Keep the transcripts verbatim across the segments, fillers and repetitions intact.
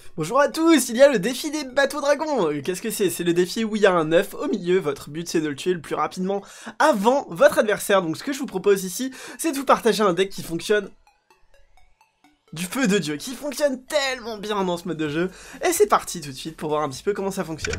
Bonjour à tous, il y a le défi des bateaux dragons. Qu'est-ce que c'est? C'est le défi où il y a un œuf au milieu, votre but c'est de le tuer le plus rapidement avant votre adversaire. Donc ce que je vous propose ici, c'est de vous partager un deck qui fonctionne du feu de Dieu, qui fonctionne tellement bien dans ce mode de jeu. Et c'est parti tout de suite pour voir un petit peu comment ça fonctionne.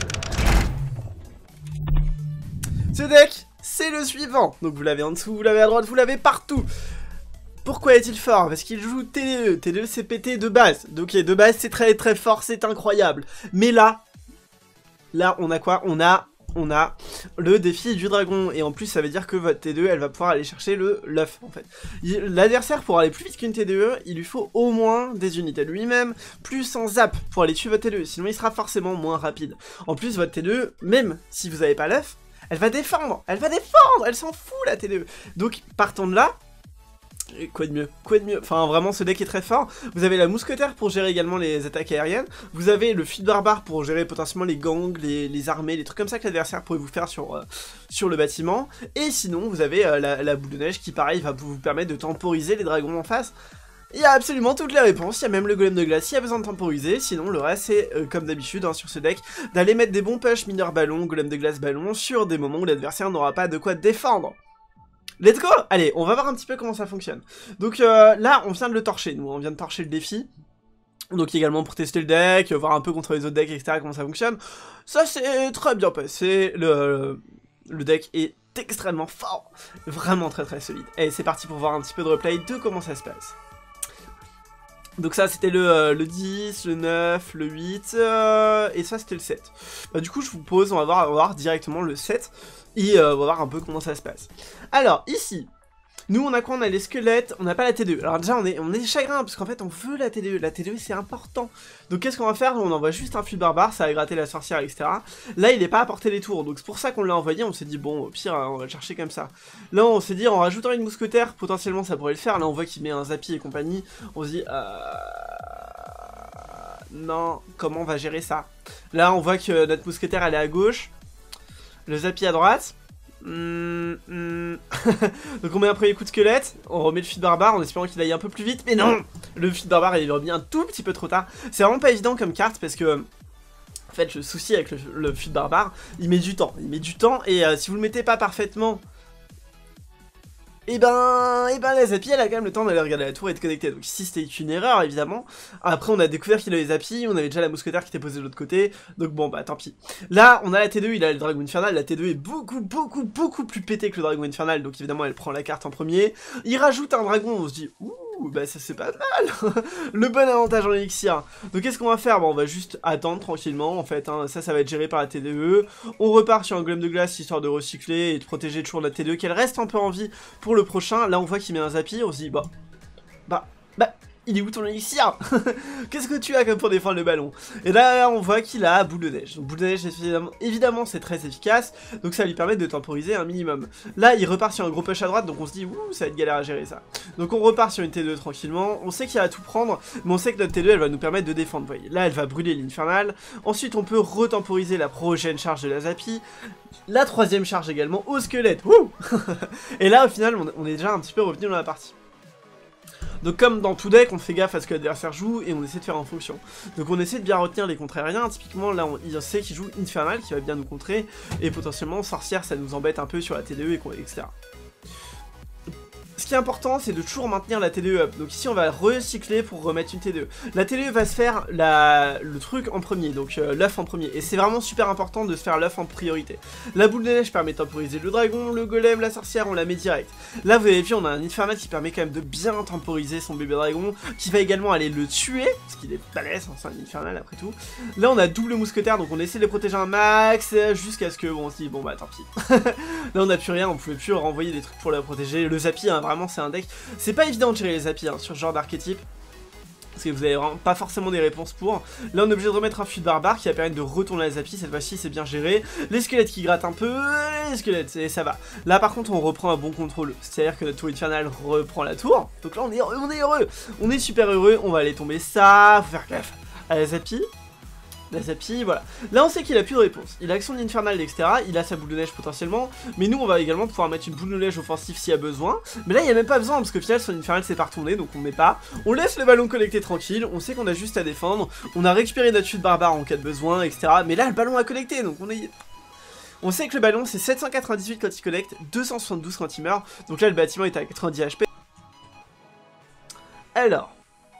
Ce deck, c'est le suivant. Donc vous l'avez en dessous, vous l'avez à droite, vous l'avez partout. Pourquoi est-il fort? Parce qu'il joue T D E. T D E c'est pété de base. Donc de base c'est très très fort, c'est incroyable. Mais là, là on a quoi? On a, on a le défi du dragon. Et en plus ça veut dire que votre T D E elle va pouvoir aller chercher le l'œuf en fait. L'adversaire pour aller plus vite qu'une T D E, il lui faut au moins des unités de lui-même, plus en zap pour aller tuer votre T D E. Sinon il sera forcément moins rapide. En plus votre T D E, même si vous n'avez pas l'œuf, elle va défendre. Elle va défendre, elle s'en fout la T D E. Donc partant de là, quoi de mieux? Quoi de mieux? Enfin, vraiment, ce deck est très fort. Vous avez la mousquetaire pour gérer également les attaques aériennes. Vous avez le fil barbare pour gérer potentiellement les gangs, les, les armées, les trucs comme ça que l'adversaire pourrait vous faire sur, euh, sur le bâtiment. Et sinon, vous avez euh, la, la boule de neige qui, pareil, va vous permettre de temporiser les dragons en face. Il y a absolument toutes les réponses, il y a même le golem de glace s'il y a besoin de temporiser, sinon le reste c'est, euh, comme d'habitude hein, sur ce deck, d'aller mettre des bons push mineur ballon, golem de glace ballon, sur des moments où l'adversaire n'aura pas de quoi défendre. Let's go! Allez, on va voir un petit peu comment ça fonctionne. Donc euh, là, on vient de le torcher, nous, on vient de torcher le défi. Donc également pour tester le deck, voir un peu contre les autres decks, et cetera, comment ça fonctionne. Ça c'est très bien passé, le, le deck est extrêmement fort, vraiment très très solide. Et c'est parti pour voir un petit peu de replay de comment ça se passe. Donc ça c'était le, euh, le dix, le neuf, le huit, euh, et ça c'était le sept. Bah, du coup je vous pose, on va voir, on va voir directement le sept, et euh, on va voir un peu comment ça se passe. Alors ici, nous on a quoi? On a les squelettes, on n'a pas la T D E. Alors déjà on est, on est chagrin, parce qu'en fait on veut la T D E, la T D E c'est important. Donc qu'est-ce qu'on va faire? On envoie juste un fil barbare, ça va gratter la sorcière, et cetera. Là il est pas à portée des tours, donc c'est pour ça qu'on l'a envoyé, on s'est dit bon au pire on va le chercher comme ça. Là on s'est dit en rajoutant une mousquetaire, potentiellement ça pourrait le faire, là on voit qu'il met un zappy et compagnie, on se dit euh... non, comment on va gérer ça? Là on voit que notre mousquetaire elle est à gauche, le zappy à droite. Mmh, mmh. Donc on met un premier coup de squelette, on remet le fil barbare en espérant qu'il aille un peu plus vite, mais non! Le fil barbare il est revenu un tout petit peu trop tard. C'est vraiment pas évident comme carte parce que en fait le souci avec le, le fil barbare, il met du temps, il met du temps et euh, si vous le mettez pas parfaitement, et ben, et ben la zappy elle a quand même le temps d'aller regarder la tour et de connecter. Donc ici c'était une erreur évidemment. Après on a découvert qu'il avait zappy, on avait déjà la mousquetaire qui était posée de l'autre côté. Donc bon bah tant pis. Là on a la T deux, il a le dragon infernal. La T deux est beaucoup beaucoup beaucoup plus pétée que le dragon infernal. Donc évidemment elle prend la carte en premier. Il rajoute un dragon, on se dit ouh bah ça c'est pas mal. Le bon avantage en élixir. Donc qu'est-ce qu'on va faire? Bon on va juste attendre tranquillement en fait hein. Ça ça va être géré par la T D E. On repart sur un golem de glace histoire de recycler et de protéger toujours la T deux, qu'elle reste un peu en vie pour le prochain. Là on voit qu'il met un zappy, on se dit bah bah bah il est où ton élixir? Qu'est-ce que tu as comme pour défendre le ballon? Et là, là on voit qu'il a boule de neige. Donc boule de neige évidemment, évidemment c'est très efficace, donc ça va lui permettre de temporiser un minimum. Là il repart sur un gros push à droite, donc on se dit ouh ça va être galère à gérer ça. Donc on repart sur une T deux tranquillement, on sait qu'il va tout prendre, mais on sait que notre T deux elle va nous permettre de défendre, vous voyez. Là elle va brûler l'infernal, ensuite on peut retemporiser la prochaine charge de la zappy, la troisième charge également au squelette, wouh. Et là au final on, on est déjà un petit peu revenu dans la partie. Donc comme dans tout deck, on fait gaffe à ce que l'adversaire joue et on essaie de faire en fonction. Donc on essaie de bien retenir les contrariens, typiquement là on il sait qu'il joue Infernal qui va bien nous contrer, et potentiellement Sorcière ça nous embête un peu sur la T D E et cetera. Ce qui est important c'est de toujours maintenir la T D E up, donc ici on va recycler pour remettre une T D E. La T D E va se faire la... le truc en premier, donc euh, l'œuf en premier, et c'est vraiment super important de se faire l'œuf en priorité. La boule de neige permet de temporiser le dragon, le golem, la sorcière on la met direct. Là vous avez vu on a un infernal qui permet quand même de bien temporiser son bébé dragon, qui va également aller le tuer, parce qu'il est balèze, hein, c'est un infernal après tout. Là on a double mousquetaire, donc on essaie de les protéger un max, jusqu'à ce que bon on se dit bon bah tant pis. Là on n'a plus rien, on pouvait plus renvoyer des trucs pour la protéger, le zappy hein, vraiment c'est un deck, c'est pas évident de gérer les zappy hein, sur ce genre d'archétype, parce que vous avez vraiment pas forcément des réponses pour. Là on est obligé de remettre un fut barbare qui va permettre de retourner la zappy, cette fois-ci c'est bien géré, les squelettes qui grattent un peu, les squelettes, et ça va. Là par contre on reprend un bon contrôle, c'est-à-dire que notre tour infernal reprend la tour, donc là on est, on est heureux, on est super heureux, on va aller tomber ça, faut faire gaffe à la zappy. La Zappy, voilà. Là on sait qu'il a plus de réponse. Il a Action Infernal, et cetera. Il a sa boule de neige potentiellement. Mais nous on va également pouvoir mettre une boule de neige offensive s'il y a besoin. Mais là il n'y a même pas besoin parce qu'au final son Infernal c'est pas retourné, donc on met pas. On laisse le ballon connecté tranquille. On sait qu'on a juste à défendre. On a récupéré notre chute barbare en cas de besoin, et cetera. Mais là le ballon a connecté, donc on est... On sait que le ballon c'est sept cent quatre-vingt-dix-huit quand il connecte, deux cent soixante-douze quand il meurt. Donc là le bâtiment est à quatre-vingt-dix H P. Alors...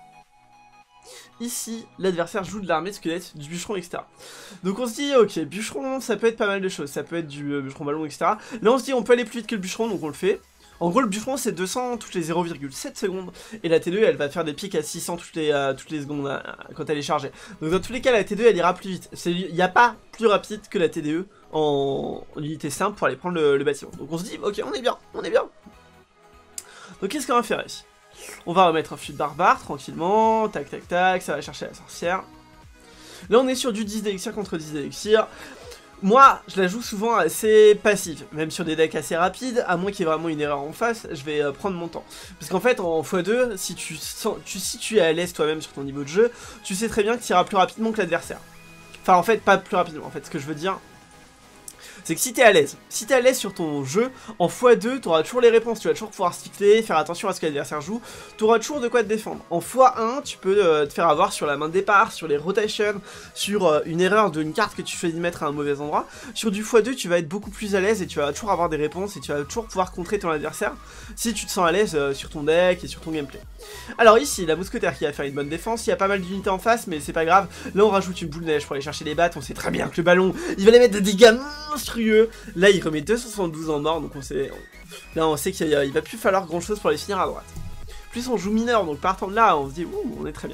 Ici, l'adversaire joue de l'armée de squelettes, du bûcheron, et cetera. Donc on se dit, ok, bûcheron, ça peut être pas mal de choses, ça peut être du euh, bûcheron ballon, et cetera. Là on se dit, on peut aller plus vite que le bûcheron, donc on le fait. En gros, le bûcheron c'est deux cents toutes les zéro virgule sept secondes, et la T deux elle va faire des pics à six cents toutes les, euh, toutes les secondes euh, quand elle est chargée. Donc dans tous les cas, la T deux elle ira plus vite. Il n'y a pas plus rapide que la T D E en, en unité simple pour aller prendre le, le bâtiment. Donc on se dit, ok, on est bien, on est bien. Donc qu'est-ce qu'on va faire ici? On va remettre un flux de barbare tranquillement, tac tac tac, ça va chercher la sorcière. Là on est sur du dix d'élixir contre dix d'élixir. Moi je la joue souvent assez passive, même sur des decks assez rapides, à moins qu'il y ait vraiment une erreur en face, je vais euh, prendre mon temps. Parce qu'en fait en fois deux, si tu, sens, tu, si tu es à l'aise toi-même sur ton niveau de jeu, tu sais très bien que tu iras plus rapidement que l'adversaire. Enfin en fait pas plus rapidement, en fait ce que je veux dire... C'est que si t'es à l'aise, si t'es à l'aise sur ton jeu, en fois deux, t'auras toujours les réponses, tu vas toujours pouvoir cycler, faire attention à ce que l'adversaire joue, t'auras toujours de quoi te défendre. En fois un, tu peux euh, te faire avoir sur la main de départ, sur les rotations, sur euh, une erreur d'une carte que tu choisis de mettre à un mauvais endroit. Sur du fois deux, tu vas être beaucoup plus à l'aise et tu vas toujours avoir des réponses et tu vas toujours pouvoir contrer ton adversaire si tu te sens à l'aise euh, sur ton deck et sur ton gameplay. Alors ici, la mousquetaire qui va faire une bonne défense, il y a pas mal d'unités en face, mais c'est pas grave. Là on rajoute une boule de neige pour aller chercher les battes, on sait très bien que le ballon, il va les mettre des dégâts monstrueux. Là il remet deux cent soixante-douze en mort, donc on sait... On... Là on sait qu'il il va plus falloir grand chose pour les finir à droite. Plus on joue mineur, donc partant de là, on se dit, ouh, on est très bien.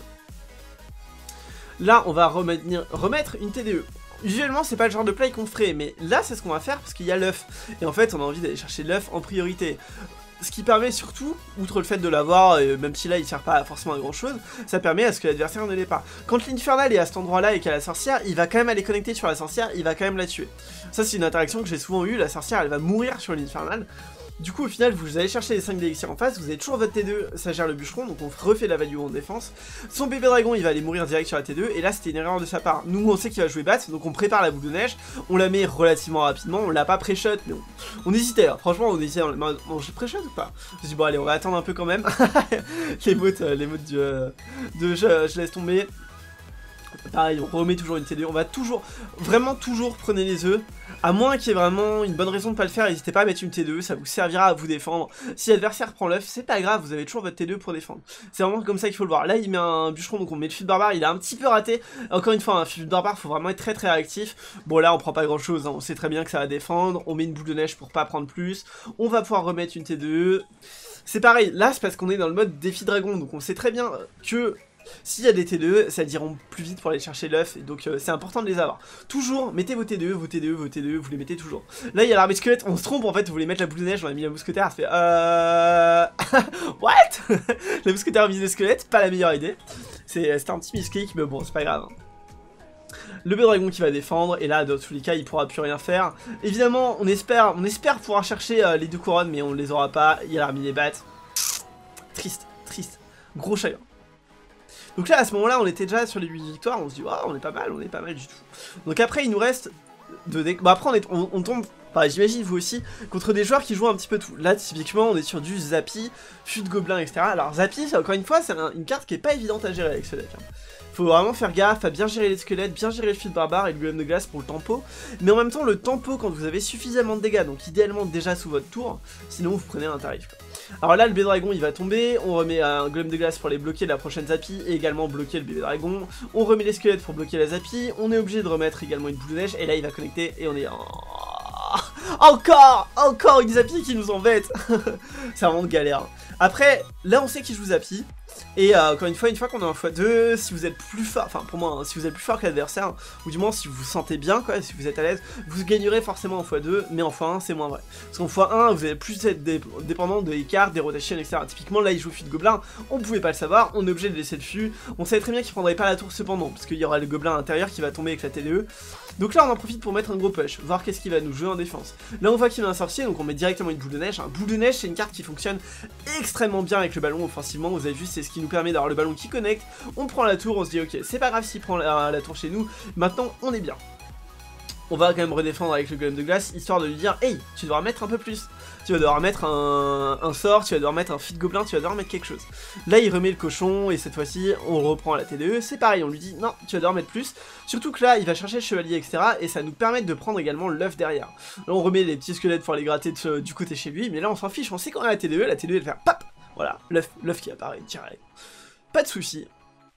Là on va remettre, remettre une T D E. Usuellement c'est pas le genre de play qu'on ferait, mais là c'est ce qu'on va faire parce qu'il y a l'œuf. Et en fait on a envie d'aller chercher l'œuf en priorité. Ce qui permet surtout, outre le fait de l'avoir, euh, même si là il sert pas forcément à grand chose, ça permet à ce que l'adversaire ne l'ait pas. Quand l'Infernal est à cet endroit là et qu'il y a la sorcière, il va quand même aller connecter sur la sorcière, il va quand même la tuer. Ça c'est une interaction que j'ai souvent eue, la sorcière elle va mourir sur l'Infernal. Du coup au final vous allez chercher les cinq d'élixirs en face, vous avez toujours votre T deux, ça gère le bûcheron, donc on refait la value en défense. Son bébé dragon il va aller mourir direct sur la T deux, et là c'était une erreur de sa part. Nous on sait qu'il va jouer bat, donc on prépare la boule de neige, on la met relativement rapidement, on l'a pas pré-shot, mais on, on hésitait, hein. Franchement on hésitait, on, on j'ai pré-shot ou pas? Je me dis bon allez on va attendre un peu quand même. Les mots euh, les mots du, euh, de je, je laisse tomber. Pareil, on remet toujours une T deux, on va toujours, vraiment toujours prenez les œufs. À moins qu'il y ait vraiment une bonne raison de pas le faire, n'hésitez pas à mettre une T deux, ça vous servira à vous défendre. Si l'adversaire prend l'œuf, c'est pas grave, vous avez toujours votre T deux pour défendre. C'est vraiment comme ça qu'il faut le voir. Là, il met un bûcheron, donc on met le fil de barbare, il a un petit peu raté. Encore une fois, un fil de barbare, faut vraiment être très très réactif. Bon, là, on prend pas grand chose, hein. On sait très bien que ça va défendre. On met une boule de neige pour pas prendre plus. On va pouvoir remettre une T deux. C'est pareil, là, c'est parce qu'on est dans le mode défi dragon, donc on sait très bien que... S'il y a des T deux, ça diront plus vite pour aller chercher l'œuf, donc euh, c'est important de les avoir. Toujours, mettez vos T deux, vos T deux, vos T deux, vous les mettez toujours. Là, il y a l'armée squelette, on se trompe en fait, vous voulez mettre la boule de neige, on a mis la mousquetaire, elle se fait euh... What? La mousquetaire a mis le squelette, pas la meilleure idée. C'était un petit misclick, mais bon, c'est pas grave. Le bébé dragon qui va défendre, et là, dans tous les cas, il pourra plus rien faire. Évidemment, on espère, on espère pouvoir chercher euh, les deux couronnes, mais on les aura pas, il a remis les battes. Triste, triste, gros chagrin. Donc là à ce moment là on était déjà sur les huit victoires, on se dit oh, on est pas mal, on est pas mal du tout. Donc après il nous reste de dé... Bah après on, est... on, on tombe, bah, j'imagine vous aussi, contre des joueurs qui jouent un petit peu tout. Là typiquement on est sur du Zappy, Fût de Gobelin, et cetera. Alors Zappy encore une fois c'est un... une carte qui est pas évidente à gérer avec ce deck. Hein. Faut vraiment faire gaffe à bien gérer les squelettes, bien gérer le fil de barbare et le golem de glace pour le tempo. Mais en même temps le tempo quand vous avez suffisamment de dégâts, donc idéalement déjà sous votre tour, sinon vous prenez un tarif quoi. Alors là le bébé dragon il va tomber, on remet un golem de glace pour les bloquer la prochaine Zappy et également bloquer le bébé dragon. On remet les squelettes pour bloquer la Zappy, on est obligé de remettre également une boule de neige et là il va connecter et on est... Encore Encore une Zappy qui nous embête. C'est vraiment de galère. Après, là on sait qu'il joue Zappy. Et euh, encore une fois, une fois qu'on est en fois deux, si vous êtes plus fort, enfin pour moi, hein, si vous êtes plus fort que l'adversaire, ou du moins si vous vous sentez bien, quoi, si vous êtes à l'aise, vous gagnerez forcément en fois deux, mais en fois un c'est moins vrai. Parce qu'en fois un, vous allez plus être dé dépendant de écarts, des rotations, et cetera. Typiquement là il joue Fût de Gobelin, on pouvait pas le savoir, on est obligé de laisser le fût, on savait très bien qu'il prendrait pas la tour cependant, parce qu'il y aura le gobelin à l'intérieur qui va tomber avec la T D E. Donc là on en profite pour mettre un gros push, voir qu'est-ce qu'il va nous jouer en défense. Là on voit qu'il a un sorcier, donc on met directement une boule de neige. Un boule de neige c'est une carte qui fonctionne extrêmement bien avec le ballon offensivement, vous avez vu c'est ce qui nous permet d'avoir le ballon qui connecte. On prend la tour, on se dit ok, c'est pas grave s'il prend la, la tour chez nous, maintenant on est bien. On va quand même redéfendre avec le golem de glace, histoire de lui dire hey, tu devras mettre un peu plus. Tu vas devoir mettre un, un sort, tu vas devoir mettre un feat gobelin, tu vas devoir mettre quelque chose. Là il remet le cochon et cette fois-ci on reprend la T D E, c'est pareil, on lui dit non, tu vas devoir mettre plus. Surtout que là il va chercher le chevalier et cetera. Et ça nous permet de prendre également l'œuf derrière. Là on remet les petits squelettes pour les gratter de, du côté chez lui, mais là on s'en fiche, on sait qu'on a la T D E, la T D E elle va faire pop. Voilà, l'œuf qui apparaît direct. Pas de soucis.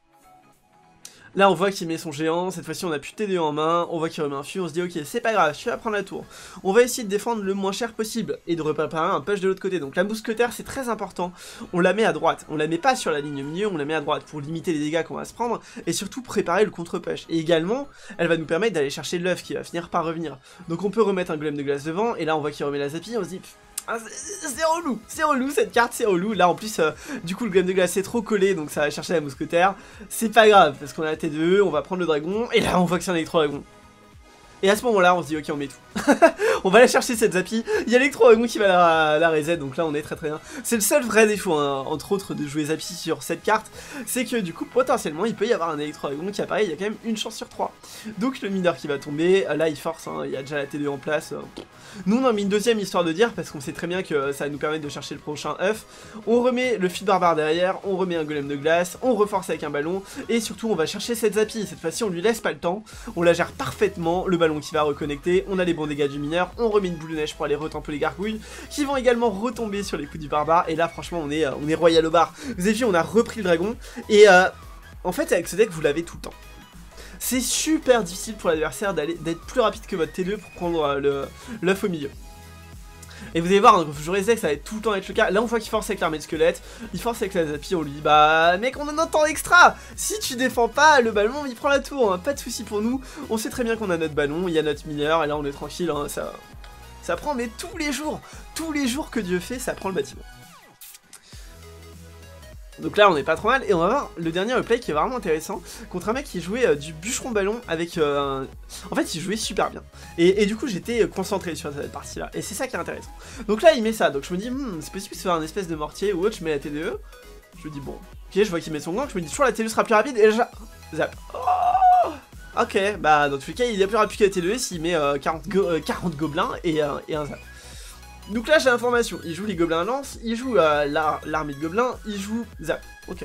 Là on voit qu'il met son géant, cette fois-ci on a plus de T D E en main, on voit qu'il remet un fût, on se dit ok c'est pas grave, tu vas prendre la tour. On va essayer de défendre le moins cher possible et de repérer un push de l'autre côté. Donc la mousquetaire c'est très important, on la met à droite, on la met pas sur la ligne milieu, on la met à droite pour limiter les dégâts qu'on va se prendre et surtout préparer le contre-push. Et également elle va nous permettre d'aller chercher l'œuf qui va finir par revenir. Donc on peut remettre un golem de glace devant et là on voit qu'il remet la zappie, on se dit ah, c'est relou, c'est relou cette carte, c'est relou. Là en plus, euh, du coup le golem de glace est trop collé, donc ça va chercher la mousquetaire. C'est pas grave, parce qu'on a la T deux E, on va prendre le dragon, et là on voit que c'est un électro-dragon. Et à ce moment-là, on se dit ok, on met tout. On va aller chercher cette zappie. Il y a l'électro-dragon qui va la, la reset, donc là on est très très bien. C'est le seul vrai défaut, hein, entre autres, de jouer zappie sur cette carte, c'est que du coup, potentiellement, il peut y avoir un électro-dragon qui apparaît, il y a quand même une chance sur trois. Donc le mineur qui va tomber, là il force, hein, il y a déjà la T deux E en place. Nous on en met une deuxième histoire de dire, parce qu'on sait très bien que ça va nous permettre de chercher le prochain œuf. On remet le feat barbare derrière, on remet un golem de glace, on reforce avec un ballon, et surtout on va chercher cette zappie. Cette fois-ci on lui laisse pas le temps, on la gère parfaitement, le ballon qui va reconnecter, on a les bons dégâts du mineur, on remet une boule de neige pour aller retemper les gargouilles, qui vont également retomber sur les coups du barbare, et là franchement on est, on est royal au bar. Vous avez vu, on a repris le dragon, et euh, en fait avec ce deck vous l'avez tout le temps. C'est super difficile pour l'adversaire d'être plus rapide que votre T deux pour prendre euh, l'œuf au milieu. Et vous allez voir, donc, je sais que ça va être tout le temps être le cas. Là on voit qu'il force avec l'armée de squelettes, il force avec la zappie, on lui dit bah mec on a un temps extra. Si tu défends pas, le ballon il prend la tour, hein. Pas de souci pour nous. On sait très bien qu'on a notre ballon, il y a notre mineur, et là on est tranquille, hein. ça, ça prend mais tous les jours, tous les jours que Dieu fait, ça prend le bâtiment. Donc là on est pas trop mal, et on va voir le dernier replay qui est vraiment intéressant, contre un mec qui jouait euh, du bûcheron ballon avec... Euh, un... En fait il jouait super bien, et, et du coup j'étais concentré sur cette partie là, et c'est ça qui est intéressant. Donc là il met ça, donc je me dis, hm, c'est possible de faire un espèce de mortier ou autre, je mets la T deux E, je me dis bon, ok je vois qu'il met son gang, je me dis toujours la T deux E sera plus rapide, et là zap. Oh, ok, bah dans tous les cas il est plus rapide que la T deux E s'il met euh, quarante, go euh, quarante gobelins et, euh, et un zap. Donc là j'ai l'information, il joue les gobelins lance, il joue euh, l'armée de gobelins, il joue zap, ok.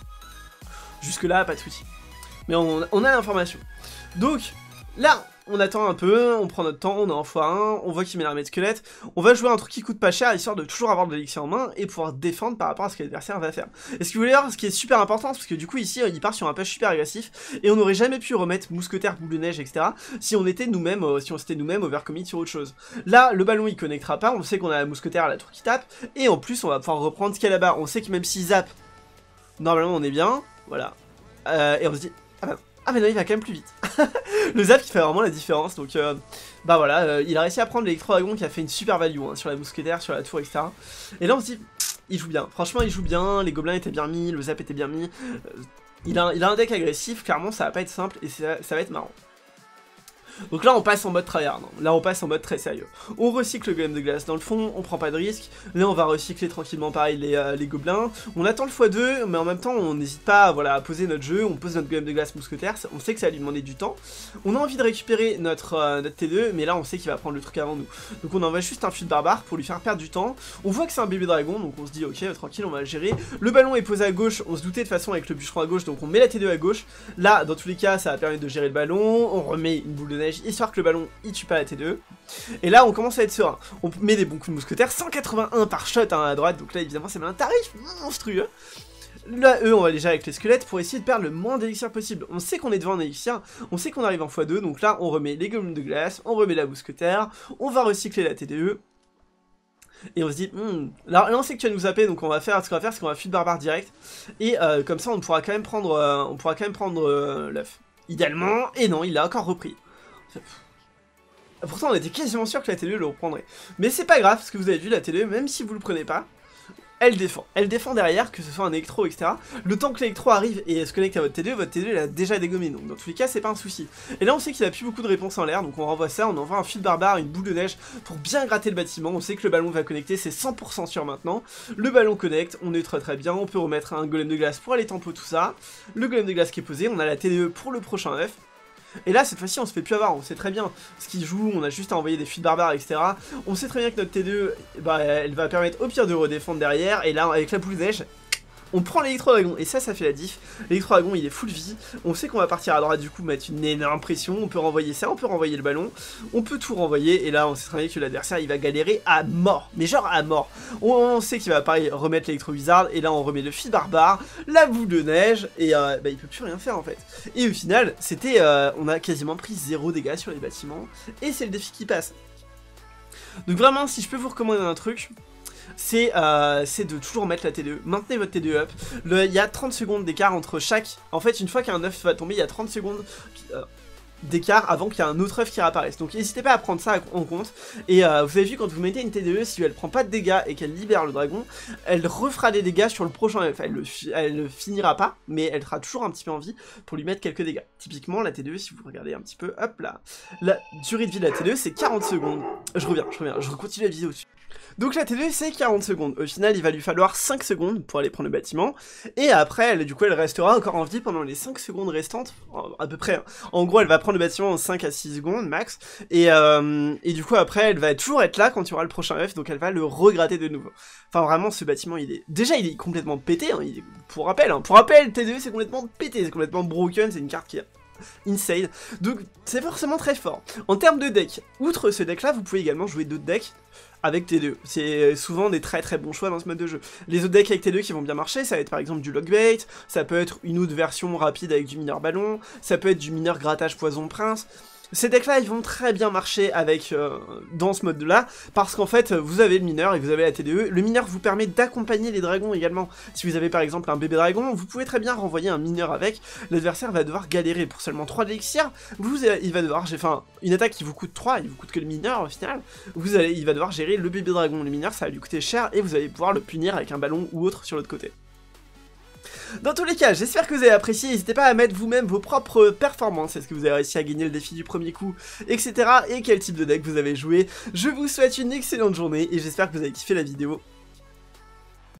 Jusque là pas de soucis. Mais on, on a l'information. Donc là on attend un peu, on prend notre temps, on est en fois un, on voit qu'il met l'armée de squelettes, on va jouer un truc qui coûte pas cher, histoire de toujours avoir de l'élixir en main, et pouvoir défendre par rapport à ce que l'adversaire va faire. Et ce que vous voulez voir, ce qui est super important, parce que du coup ici, il part sur un push super agressif, et on n'aurait jamais pu remettre mousquetaire, boule de neige, et cetera, si on était nous-mêmes, euh, si on s'était nous-mêmes overcommit sur autre chose. Là, le ballon il connectera pas, on sait qu'on a la mousquetaire à la tour qui tape, et en plus on va pouvoir reprendre ce qu'il y a là-bas, on sait que même s'il zappe, normalement on est bien, voilà, euh, et on se dit, ah bah, ah mais non il va quand même plus vite. Le zap qui fait vraiment la différence, donc euh, bah voilà, euh, il a réussi à prendre l'électro-dragon qui a fait une super value hein, sur la mousquetaire, sur la tour, et cetera. Et là on se dit, il joue bien, franchement il joue bien, les gobelins étaient bien mis, le zap était bien mis, euh, il, a, il a un deck agressif, clairement ça va pas être simple et ça, ça va être marrant. Donc là on passe en mode tryhard, hein. Là on passe en mode très sérieux. On recycle le golem de glace dans le fond, on prend pas de risque. Là on va recycler tranquillement pareil les, euh, les gobelins. On attend le fois deux, mais en même temps on n'hésite pas voilà, à poser notre jeu, on pose notre golem de glace mousquetaire, on sait que ça va lui demander du temps. On a envie de récupérer notre, euh, notre T deux, mais là on sait qu'il va prendre le truc avant nous. Donc on envoie juste un fût de barbare pour lui faire perdre du temps. On voit que c'est un bébé dragon, donc on se dit ok tranquille on va le gérer. Le ballon est posé à gauche, on se doutait de toute façon avec le bûcheron à gauche, donc on met la T deux à gauche. Là dans tous les cas ça va permettre de gérer le ballon, on remet une boule de neige histoire que le ballon il tue pas la T deux E. Et là on commence à être serein. On met des bons coups de mousquetaire, cent quatre-vingt-un par shot hein, à droite, donc là évidemment c'est un tarif monstrueux. Là eux on va les gérer avec les squelettes pour essayer de perdre le moins d'élixir possible. On sait qu'on est devant un élixir, on sait qu'on arrive en fois deux, donc là on remet les golems de glace, on remet la mousquetaire, on va recycler la T deux E. Et on se dit, hmm. là, là on sait que tu vas nous zapper, donc on va faire ce qu'on va faire, c'est qu'on va fuir barbare direct. Et euh, comme ça on pourra quand même prendre, euh, on pourra quand même prendre euh, l'œuf. Idéalement, et non, il l'a encore repris. Pourtant on était quasiment sûr que la T deux E le reprendrait. Mais c'est pas grave, parce que vous avez vu la T deux E, même si vous le prenez pas, elle défend. Elle défend derrière, que ce soit un électro, et cetera. Le temps que l'électro arrive et se connecte à votre T deux, votre T deux il a déjà dégommé, donc dans tous les cas c'est pas un souci. Et là on sait qu'il a plus beaucoup de réponses en l'air, donc on renvoie ça, on envoie un fil barbare, une boule de neige pour bien gratter le bâtiment. On sait que le ballon va connecter, c'est cent pour cent sûr maintenant. Le ballon connecte, on est très très bien, on peut remettre un golem de glace pour aller tempo tout ça. Le golem de glace qui est posé, on a la T deux pour le prochain œuf. Et là, cette fois-ci, on se fait plus avoir, on sait très bien ce qu'il joue, on a juste à envoyer des fuites barbares, et cetera. On sait très bien que notre T deux, bah, elle va permettre au pire de redéfendre derrière, et là, avec la boule de neige, on prend l'électro-dragon, et ça, ça fait la diff. L'électro-dragon, il est full vie, on sait qu'on va partir à droite, du coup, mettre une énorme pression, on peut renvoyer ça, on peut renvoyer le ballon, on peut tout renvoyer, et là, on sait très bien que l'adversaire, il va galérer à mort, mais genre à mort. On, on sait qu'il va, pareil, remettre l'électro-wizard, et là, on remet le fil barbare, la boule de neige, et euh, bah, il peut plus rien faire, en fait. Et au final, c'était, euh, on a quasiment pris zéro dégâts sur les bâtiments, et c'est le défi qui passe. Donc vraiment, si je peux vous recommander un truc, c'est euh, de toujours mettre la T deux, maintenez votre T deux up, il y a trente secondes d'écart entre chaque, en fait une fois qu'un œuf va tomber, il y a trente secondes euh, d'écart avant qu'il y ait un autre œuf qui réapparaisse, donc n'hésitez pas à prendre ça en compte, et euh, vous avez vu quand vous mettez une T deux, si elle prend pas de dégâts et qu'elle libère le dragon, elle refera des dégâts sur le prochain œuf, elle le, elle le finira pas, mais elle sera toujours un petit peu en vie pour lui mettre quelques dégâts. Typiquement la T deux, si vous regardez un petit peu, hop là, la durée de vie de la T deux c'est quarante secondes, je reviens, je reviens, je continue la vidéo dessus. Donc la T deux c'est quarante secondes, au final il va lui falloir cinq secondes pour aller prendre le bâtiment, et après elle, du coup elle restera encore en vie pendant les cinq secondes restantes, à peu près, hein. En gros elle va prendre le bâtiment en cinq à six secondes max, et, euh, et du coup après elle va toujours être là quand il y aura le prochain œuf, donc elle va le regratter de nouveau. Enfin vraiment ce bâtiment il est, déjà il est complètement pété, hein, il est... pour rappel, hein. pour rappel T deux c'est complètement pété, c'est complètement broken, c'est une carte qui est insane, donc c'est forcément très fort. En termes de deck, outre ce deck là vous pouvez également jouer d'autres decks avec T deux, c'est souvent des très très bons choix dans ce mode de jeu. Les autres decks avec T deux qui vont bien marcher, ça va être par exemple du Lockbait, ça peut être une autre version rapide avec du mineur ballon, ça peut être du mineur grattage poison prince. Ces decks là ils vont très bien marcher avec euh, dans ce mode là, parce qu'en fait vous avez le mineur et vous avez la T deux, le mineur vous permet d'accompagner les dragons également. Si vous avez par exemple un bébé dragon, vous pouvez très bien renvoyer un mineur avec, l'adversaire va devoir galérer pour seulement trois d'élixir, vous il va devoir, enfin une attaque qui vous coûte trois, il vous coûte que le mineur au final, vous allez, il va devoir gérer le bébé dragon, le mineur ça va lui coûter cher et vous allez pouvoir le punir avec un ballon ou autre sur l'autre côté. Dans tous les cas, j'espère que vous avez apprécié, n'hésitez pas à mettre vous-même vos propres performances, est-ce que vous avez réussi à gagner le défi du premier coup, et cetera. Et quel type de deck vous avez joué. Je vous souhaite une excellente journée, et j'espère que vous avez kiffé la vidéo.